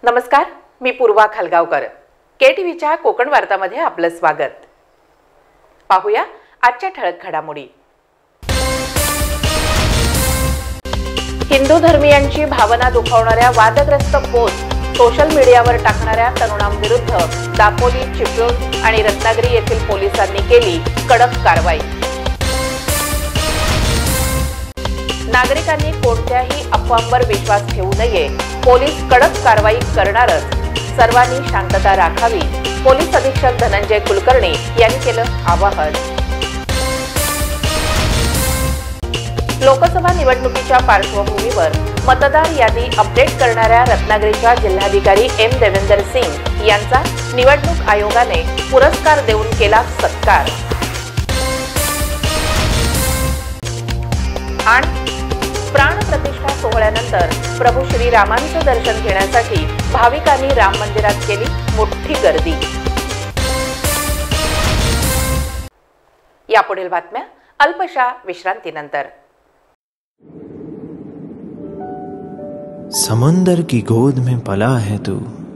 नमस्कार, मी पूर्वा खालगावकर. केटीव्हीच्या कोकण वार्तामध्ये आपलं स्वागत. पाहूया आजच्या ठळक घडामोडी. हिंदू धर्मीयांची भावना दुखावणाऱ्या वादग्रस्त पोस्ट सोशल मीडियावर टाकणाऱ्या तरुणांविरुद्ध दापोली, चिपळूण आणि रत्नागिरी येथील पोलिसांनी केली कडक कारवाई. नागरिकांनी कोणत्याही अफवांवर विश्वास ठेवू नये, पोलीस कडक कारवाई करणारच, सर्वांनी शांतता राखावी, पोलीस अधीक्षक धनंजय कुलकर्णी यांनी केलं आवाहन. लोकसभा निवडणुकीच्या पार्श्वभूमीवर मतदार यादी अपडेट करणाऱ्या रत्नागिरीच्या जिल्हाधिकारी एम देवेंदर सिंग यांचा निवडणूक आयोगाने पुरस्कार देऊन केला सत्कार. आणि प्राण प्रतिष्ठा सोहळ्यानंतर प्रभू श्रीरामांचं दर्शन घेण्यासाठी भाविकांनी राम मंदिरात केली मोठी गर्दी. यापुढील बातम्या अल्पशा विश्रांतीनंतर. समुंदर की गोद में पला है तू,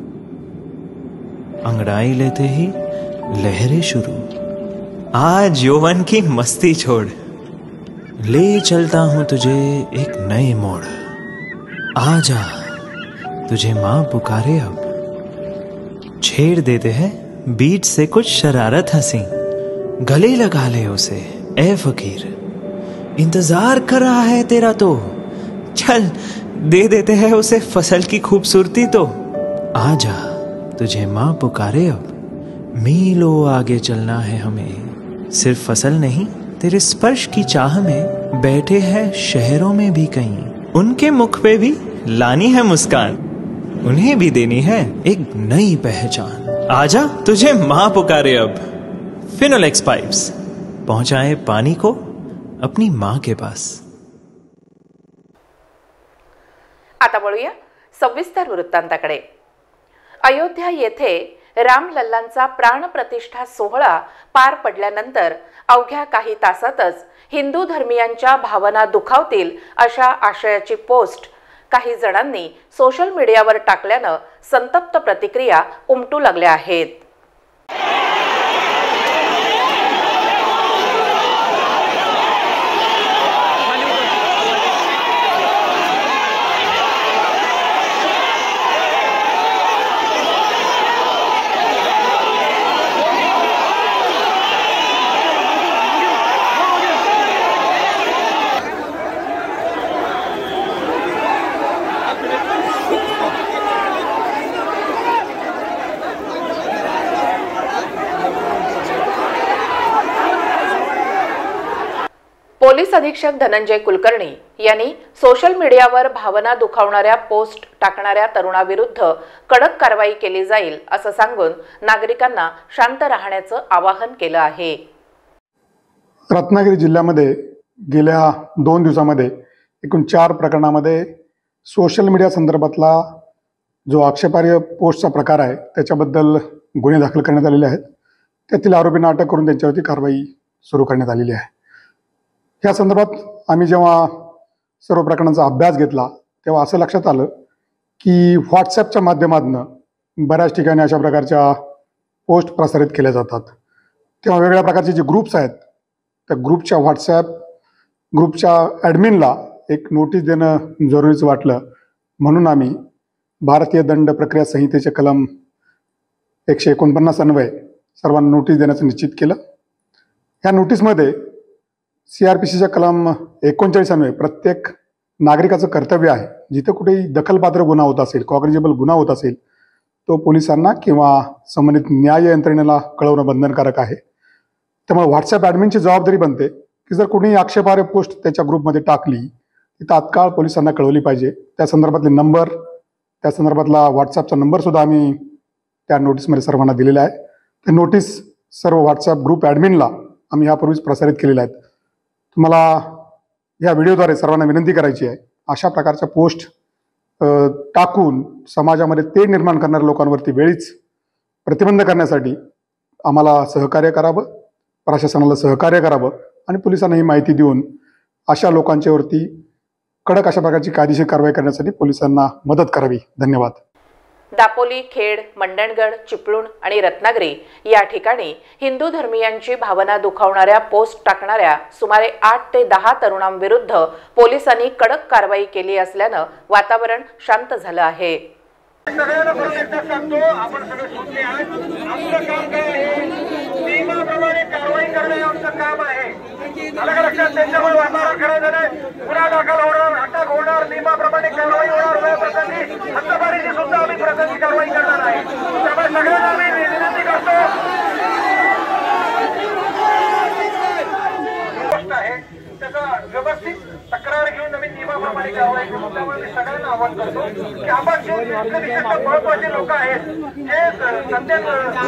अंगड़ाई लेते ही लहरें शुरू. आज यौवन की मस्ती छोड़, ले चलता हूं तुझे एक नए मोड़. आजा तुझे माँ पुकारे अब, छेड़ देते हैं बीच से कुछ शरारत हंसी. गले लगा ले उसे ए फकीर, इंतजार कर रहा है तेरा तो. चल दे देते हैं उसे फसल की खूबसूरती तो. आजा तुझे माँ पुकारे अब, मीलों आगे चलना है हमें. सिर्फ फसल नहीं, तेरे स्पर्श की चाह में बैठे हैं शहरों में भी कहीं. उनके मुख पे भी लानी है मुस्कान, उन्हें भी देनी है एक नई पहचान. आजा तुझे माँ पुकारे अब. फिनोलेक्स पाइप्स पहुंचाए पानी को अपनी माँ के पास. आता वळूया सविस्तर वृत्तांताकडे. अयोध्या येथे रामलल्लांचा प्राणप्रतिष्ठा सोहळा पार पडल्यानंतर अवघ्या काही तासातच हिंदू धर्मीयांच्या भावना दुखावतील अशा आशयाची पोस्ट काही जणांनी सोशल मीडियावर टाकल्यानं संतप्त प्रतिक्रिया उमटू लागल्या आहेत. पोलीस अधीक्षक धनंजय कुलकर्णी यांनी सोशल मीडियावर भावना दुखावणाऱ्या पोस्ट टाकणाऱ्या तरुणाविरुद्ध कडक कारवाई केली जाईल असं सांगून नागरिकांना शांत राहण्याचं आवाहन केलं आहे. रत्नागिरी जिल्ह्यामध्ये गेल्या 2 दिवसांमध्ये एकूण 4 प्रकरणामध्ये सोशल मीडिया संदर्भातला जो आक्षेपार्ह पोस्टचा प्रकार आहे त्याच्याबद्दल गुन्हे दाखल करण्यात आलेले आहेत. त्यातील आरोपींना अटक करून त्यांच्यावरती कारवाई सुरू करण्यात आलेली आहे. या संदर्भात आम्ही जेव्हा सर्व प्रकरणांचा अभ्यास घेतला तेव्हा असं लक्षात आलं की व्हॉट्सॲपच्या माध्यमातून बऱ्याच ठिकाणी अशा प्रकारच्या पोस्ट प्रसारित केल्या जातात. तेव्हा वेगवेगळ्या प्रकारचे जे ग्रुप्स आहेत त्या ग्रुपच्या व्हॉट्सॲप ग्रुपच्या ॲडमिनला एक नोटीस देणं जरुरीचं वाटलं, म्हणून आम्ही भारतीय दंड प्रक्रिया संहितेचे कलम 149 अन्वये सर्वांना नोटीस देण्याचं निश्चित केलं. ह्या नोटीसमध्ये CRPCच्या कलम 39 अन्वये प्रत्येक नागरिकाचं कर्तव्य आहे, जिथे कुठेही दखलपात्र गुन्हा होत असेल, कॉग्निजेबल गुन्हा होत असेल, तो पोलिसांना किंवा संबंधित न्याय यंत्रणेला कळवणं बंधनकारक आहे. त्यामुळे व्हॉट्सॲप ॲडमिनची जबाबदारी बनते की जर कोणी आक्षेपार्ह पोस्ट त्याच्या ग्रुपमध्ये टाकली ती तात्काळ पोलिसांना कळवली पाहिजे. त्या संदर्भातले नंबर, त्या संदर्भातला व्हॉट्सॲपचा नंबरसुद्धा आम्ही त्या नोटीसमध्ये सर्वांना दिलेला आहे. ते नोटीस सर्व व्हॉट्सॲप ग्रुप ॲडमिनला आम्ही यापूर्वीच प्रसारित केलेल्या आहेत. तुम्हाला या व्हिडिओद्वारे सर्वांना विनंती करायची आहे, अशा प्रकारच्या पोस्ट टाकून समाजामध्ये तेढ निर्माण करणाऱ्या लोकांवरती वेळीच प्रतिबंध करण्यासाठी आम्हाला सहकार्य करावं, प्रशासनाला सहकार्य करावं आणि पोलिसांना ही माहिती देऊन अशा लोकांच्यावरती कडक अशा प्रकारची कायदेशीर कारवाई करण्यासाठी पोलिसांना मदत करावी. धन्यवाद. दापोली, खेड, मंडणगड, चिपळूण आणि रत्नागिरी या ठिकाणी हिंदू धर्मीयांची भावना दुखावणाऱ्या पोस्ट टाकणाऱ्या सुमारे 8 ते 10 तरुणांविरुद्ध पोलिसांनी कडक कारवाई केली असल्याने वातावरण शांत झालं आहे। सगळ्यांना प्रत्यक्षात सांगतो, आपण सगळे सोडले आहेत। आमचं काम काय आहे? नियमाप्रमाणे कारवाई करणे आमचं काम आहे। अलग लक्षात त्यांच्यामुळे वातावरण करायचं नाही, गुन्हा दाखल होणार, अटक होणार, नियमाप्रमाणे कारवाई होणार, वेळप्रसंगी हद्दपारीची सुद्धा आम्ही प्रसंगी कारवाई करणार आहे। त्यामुळे सगळ्यांना आम्ही विनंती करतो, गोष्ट आहे त्याचा व्यवस्थित तक्रार घेऊन नवीन नियमाप्रमाणे कारवाई करू। त्यामुळे मी सगळ्यांना आवाहन करतो की आपण जे महत्वाचे लोक आहेत, जे सध्या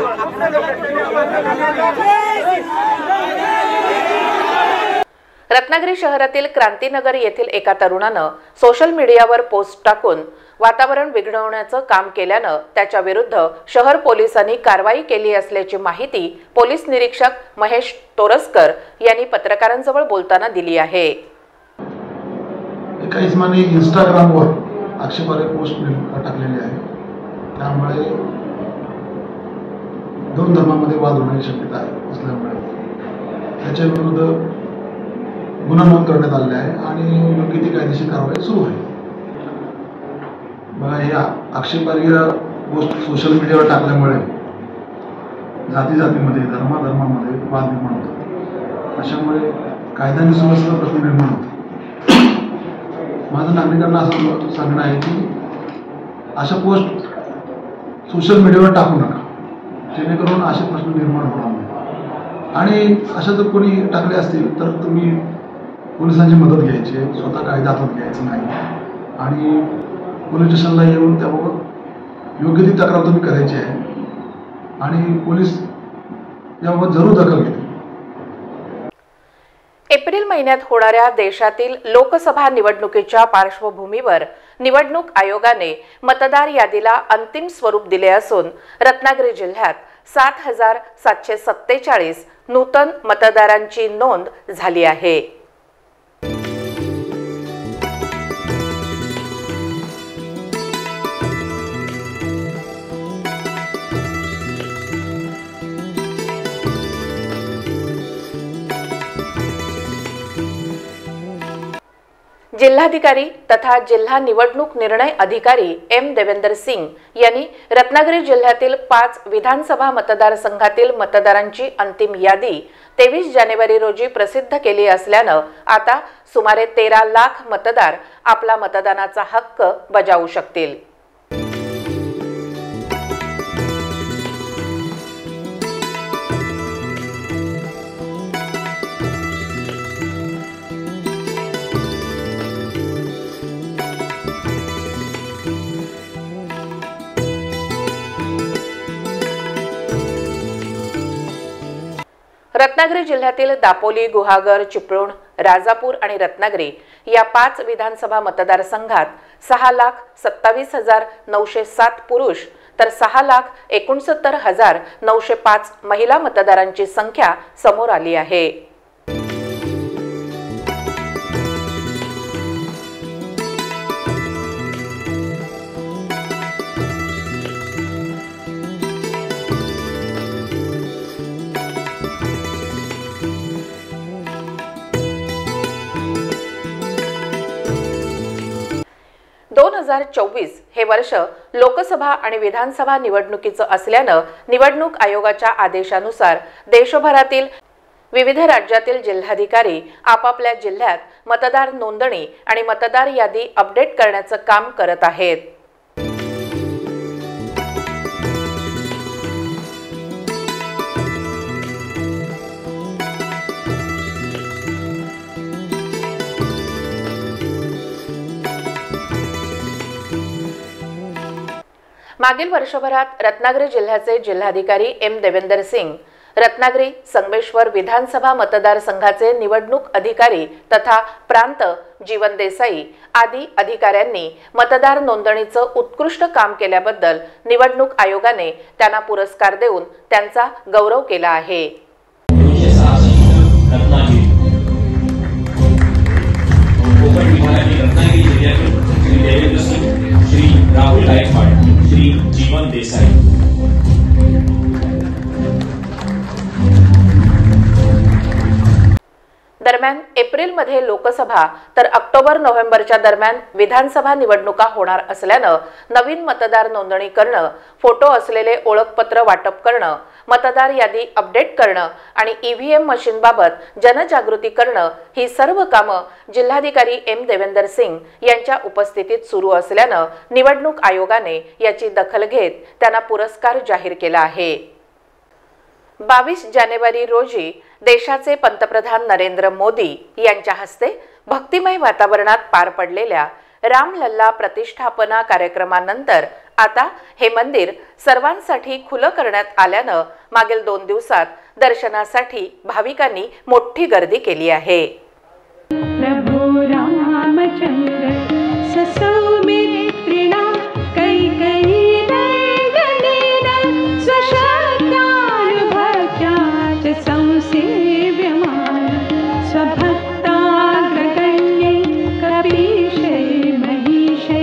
रत्नागिरी शहरातील क्रांतीनगर येथील एका तरुणानं सोशल मीडियावर पोस्ट टाकून वातावरण बिघडवण्याचं काम केल्यानं त्याच्या विरुद्ध शहर पोलिसांनी कारवाई केली असल्याची माहिती पोलीस निरीक्षक महेश तोरसकर यांनी पत्रकारांजवळ बोलताना दिली आहे। एका इसमाने इंस्टाग्रामवर आक्षेपार्ह पोस्ट टाकलेली आहे, त्यामुळे दोन धर्मांमध्ये वाद होण्याची शक्यता असल्यामुळे त्याच्या विरुद्ध गुन्हा नोंद करण्यात आलेला आहे आणि योग्य ती कायदेशीर कारवाई सुरू आहे। बघा, हे आक्षेपार्ह पोस्ट सोशल मीडियावर टाकल्यामुळे जातीमध्ये, धर्मामध्ये वाद निर्माण होतात, अशामुळे कायदा आणि सुव्यवस्थेचा प्रश्न निर्माण होतो। माझं नागरिकांना असं सांगणं आहे की अशा पोस्ट सोशल मीडियावर टाकू नका, जेणेकरून असे प्रश्न निर्माण होणार नाही। आणि अशा जर कोणी टाकले असतील तर तुम्ही पोलिसांची मदत घ्यायची, स्वतः कायदा हातात घ्यायचं नाही आणि पोलीस स्टेशनला येऊन त्याबाबत योग्य ती तक्रार तुम्ही करायची आहे आणि पोलीस याबाबत जरूर दखल घेतील। एप्रिल महिन्यात होणाऱ्या देशातील लोकसभा निवडणुकीच्या पार्श्वभूमीवर निवडणूक आयोगाने मतदार यादीला अंतिम स्वरूप दिले असून रत्नागिरी जिल्ह्यात 7,747 नूतन मतदारांची नोंद झाली आहे। जिल्हाधिकारी तथा जिल्हा निवडणूक निर्णय अधिकारी एम देवेंद्र सिंग यांनी रत्नागिरी जिल्ह्यातील 5 विधानसभा मतदारसंघातील मतदारांची अंतिम यादी 23 जानेवारी रोजी प्रसिद्ध केली असल्याने आता सुमारे 13 लाख मतदार आपला मतदानाचा हक्क बजावू शकतील। रत्नागिरी जिल्ह्यातील दापोली, गुहागर, चिपळूण, राजापूर आणि रत्नागिरी या 5 विधानसभा मतदारसंघात 6,27,907 पुरुष तर 6,69,905 महिला मतदारांची संख्या समोर आली आहे। हे वर्ष लोकसभा आणि विधानसभा निवडणुकीचं असल्यानं निवडणूक आयोगाच्या आदेशानुसार देशभरातील विविध राज्यातील जिल्हाधिकारी आपापल्या जिल्ह्यात मतदार नोंदणी आणि मतदार यादी अपडेट करण्याचं काम करत आहेत। मागील वर्षभरात रत्नागिरी जिल्ह्याचे जिल्हाधिकारी एम देवेंद्र सिंग, रत्नागिरी संगमेश्वर विधानसभा मतदारसंघाचे निवडणूक अधिकारी तथा प्रांत जीवन देसाई आदी अधिकाऱ्यांनी मतदार नोंदणीचं उत्कृष्ट काम केल्याबद्दल निवडणूक आयोगाने त्यांना पुरस्कार देऊन त्यांचा गौरव केला आहे। श्री राहुल गायकवाड, श्री दरम्यान एप्रिलमध्ये लोकसभा तर ऑक्टोबर-नोव्हेंबरच्या दरम्यान विधानसभा निवडणुका होणार असल्यानं नवीन मतदार नोंदणी करणं, फोटो असलेले ओळखपत्र वाटप करणं, मतदार यादी अपडेट करणं आणि ईव्हीएम मशीनबाबत जनजागृती करणं ही सर्व कामं जिल्हाधिकारी एम. देवेंदर सिंग यांच्या उपस्थितीत सुरू असल्यानं निवडणूक आयोगाने याची दखल घेत त्यांना पुरस्कार जाहीर केला आहे. 22 जानेवारी रोजी देशाचे पंतप्रधान नरेंद्र मोदी यांच्या हस्ते भक्तिमय वातावरणात पार पडलेल्या रामलल्ला प्रतिष्ठापना कार्यक्रमानंतर आता हे मंदिर सर्वांसाठी खुलं करण्यात आल्यानं मागील 2 दिवसात दर्शनासाठी भाविकांनी मोठी गर्दी केली आहे. प्रभु रामचंद्र ससौमित्रिणा कैकेयी नंदनेन स्वशक्तानुभक्त्या च संसेव्यमान स्वभक्ताग्रगण्ये कपीशे महिषे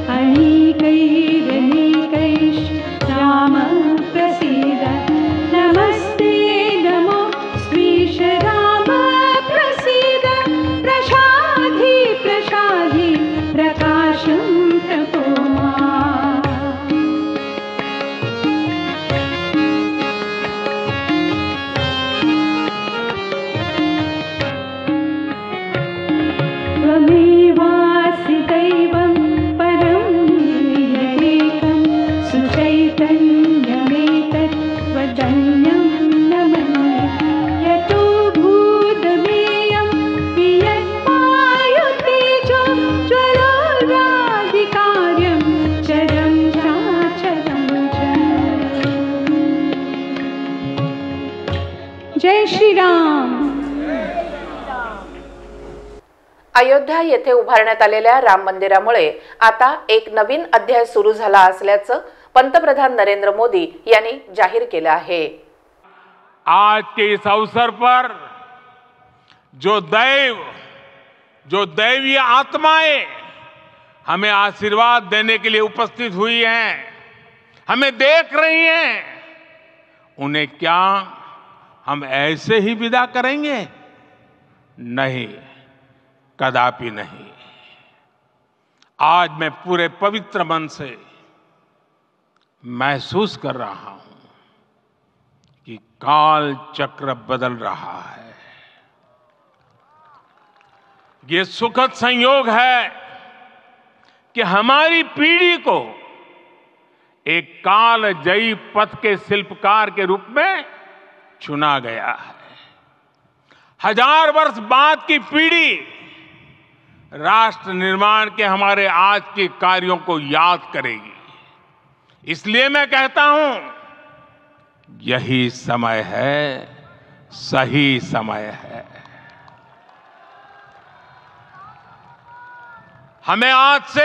अनेकैरनेकैश्च राम प्रसीद नमस्ते नमो श्रीश राम प्रसीद प्रसाधि प्रसाधि प्रकाशं प्रभुमा. त्वमेवासि दैवं परं यदेकं सुचैतन्यमेतत्त्वदन्यं न मन्ये यतो भूतमेयं वियत्पायुतेजो ज्वलोराधिकार्यं चरं चाचरं च. जय श्री राम. अयोध्या येथे उभारण्यात आलेल्या राम मंदिरामुळे आता एक नवीन अध्याय सुरू झाला असल्याचं पंतप्रधान नरेंद्र मोदी यांनी जाहीर केलं आहे. आज के इस अवसर पर जो दैवीय आत्माएं हमें आशीर्वाद देने के लिए उपस्थित हुई हैं, हमें देख रही हैं, उन्हें क्या हम ऐसे ही विदा करेंगे? नहीं, कदापि नहीं. आज मैं पूरे पवित्र मन से महसूस कर रहा हूं कि काल चक्र बदल रहा है. ये सुखद संयोग है कि हमारी पीढ़ी को एक कालजयी पथ के शिल्पकार के रूप में चुना गया है. 1000 वर्ष बाद की पीढ़ी राष्ट्र निर्माण के हमारे आज के कार्यों को याद करेगी. इसलिए मैं कहता हूं, यही समय है, सही समय है. हमें आज से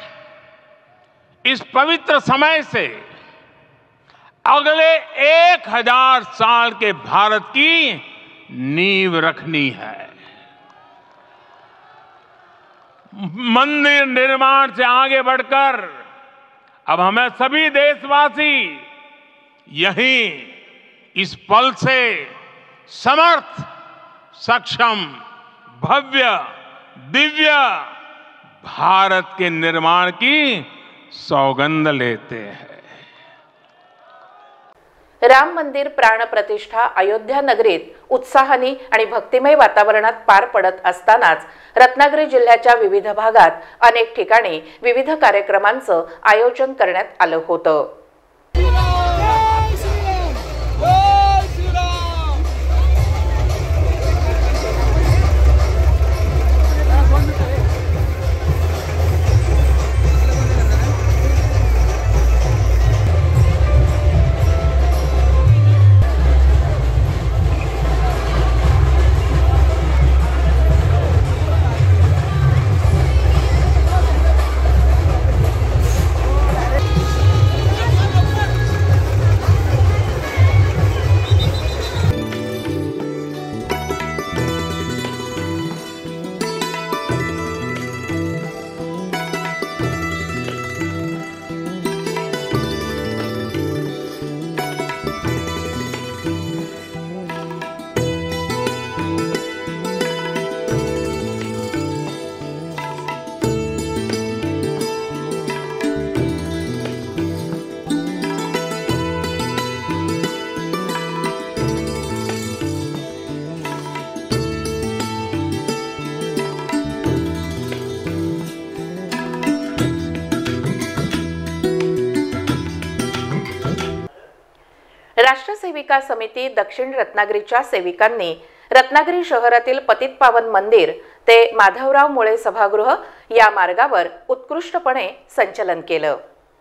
इस पवित्र समय से अगले 1000 साल के भारत की नींव रखनी है. मंदिर निर्माण से आगे बढ़कर अब हमें सभी देशवासी यहीं इस पल से समर्थ, सक्षम, भव्य, दिव्य भारत के निर्माण की सौगंध लेते हैं. राम मंदिर प्राण प्रतिष्ठा अयोध्या नगरीत उत्साहाने आणि भक्तिमय वातावरणात पार पडत असतानाच रत्नागिरी जिल्ह्याच्या विविध भागात अनेक ठिकाणी विविध कार्यक्रमांचं आयोजन करण्यात आलं होतं. ग्रामसेविका समिती दक्षिण रत्नागिरीच्या सेविकांनी रत्नागिरी शहरातील पतितपावन मंदिर ते माधवराव मुळे सभागृह या मार्गावर उत्कृष्टपणे संचलन केलं।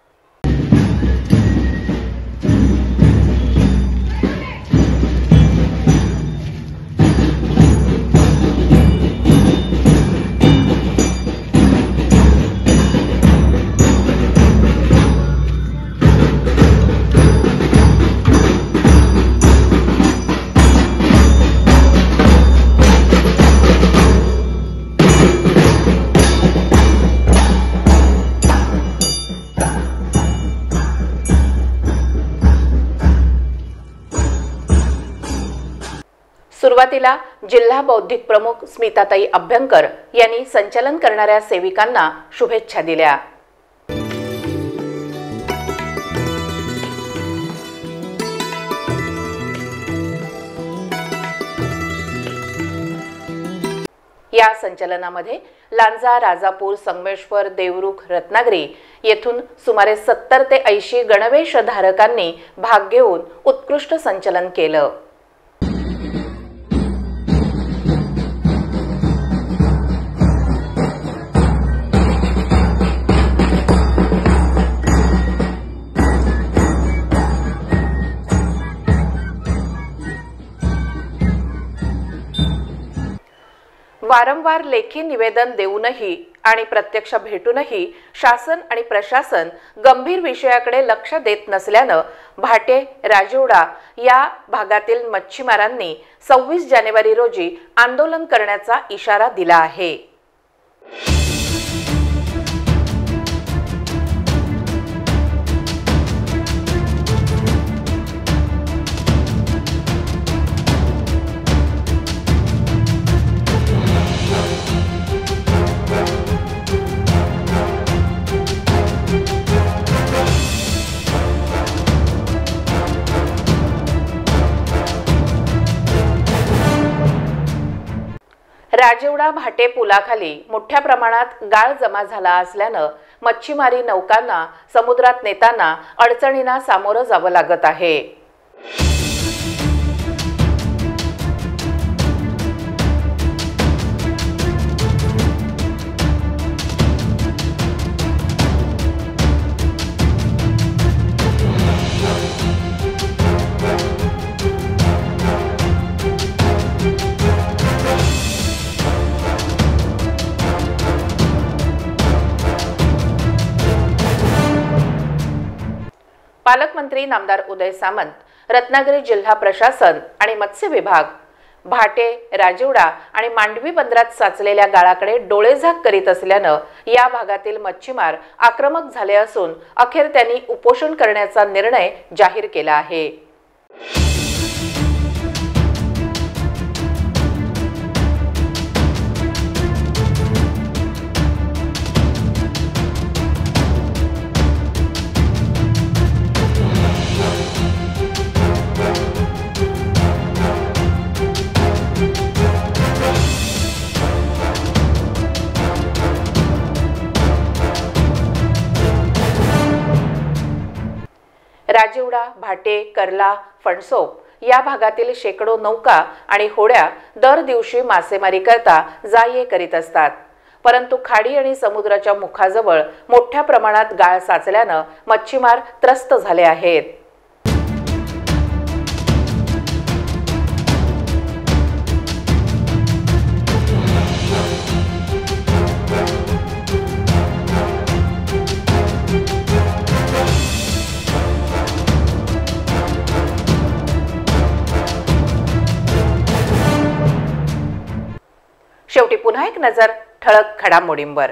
सुरुवातीला जिल्हा बौद्धिक प्रमुख स्मिताताई अभ्यंकर यांनी संचलन करणाऱ्या सेविकांना शुभेच्छा दिल्या। या संचलनामध्ये लांजा, राजापूर, संगमेश्वर, देवरुख, रत्नागिरी येथून सुमारे 70 ते 80 गणवेश धारकांनी भाग घेऊन उत्कृष्ट संचलन केलं। वारंवार लेखी निवेदन देऊनही आणि प्रत्यक्ष भेटूनही शासन आणि प्रशासन गंभीर विषयाकडे लक्ष देत नसल्यानं भाटे, राजवडा या भागातील मच्छीमारांनी 26 जानेवारी रोजी आंदोलन करण्याचा इशारा दिला आहे। राजवडा भाटे पुलाखाली मोठ्या प्रमाणात गाळ जमा झाला असल्यानं मच्छीमारी नौकांना समुद्रात नेताना अडचणींना सामोरं जावं लागत आहे। पालकमंत्री नामदार उदय सामंत, रत्नागिरी जिल्हा प्रशासन आणि मत्स्य विभाग भाटे, राजवडा आणि मांडवी बंदरात साचलेल्या गाळाकडे डोळेझाक करीत असल्यानं या भागातील मच्छीमार आक्रमक झाले असून अखेर त्यांनी उपोषण करण्याचा निर्णय जाहीर केला आहे। राजवडा, भाटे, कर्ला, फणसोप या भागातील शेकडो नौका आणि होड्या दर दिवशी मासेमारी करता जा-ये करीत असतात, परंतु खाडी आणि समुद्राच्या मुखाजवळ मोठ्या प्रमाणात गाळ साचल्यानं मच्छीमार त्रस्त झाले आहेत। शेवटी पुन्हा एक नजर ठळक घडामोडींवर।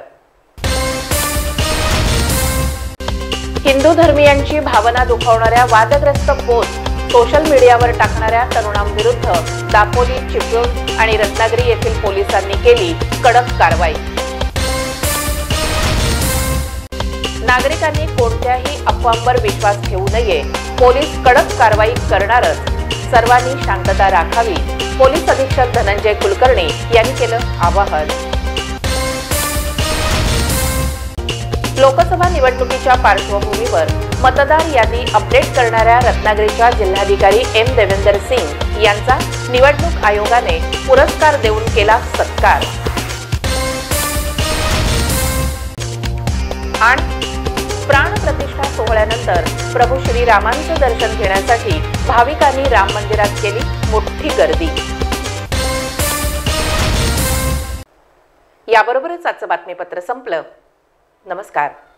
हिंदू धर्मियांची भावना दुखावणाऱ्या वादग्रस्त पोस्ट सोशल मीडियावर टाकणाऱ्या तरुणांविरुद्ध दापोली, चिपळूण आणि रत्नागिरी येथील पोलिसांनी केली कडक कारवाई। नागरिकांनी कोणत्याही अफवांवर विश्वास ठेवू नये, पोलीस कडक कारवाई करणारच, सर्वांनी शांतता राखावी, पोलीस अधीक्षक धनंजय कुलकर्णी यांनी केलं आवाहन। लोकसभा निवडणुकीच्या पार्श्वभूमीवर मतदार यादी अपडेट करणाऱ्या रत्नागिरीच्या जिल्हाधिकारी एम देवेंदर सिंग यांचा निवडणूक आयोगाने पुरस्कार देऊन केला सत्कार. आणि प्राण प्रतिष्ठा सोहळ्यानंतर प्रभू श्रीरामांचं दर्शन घेण्यासाठी भाविकांनी राम मंदिरात केली मोठी गर्दी. याबरोबरच आजचं बातमीपत्र संपलं. नमस्कार.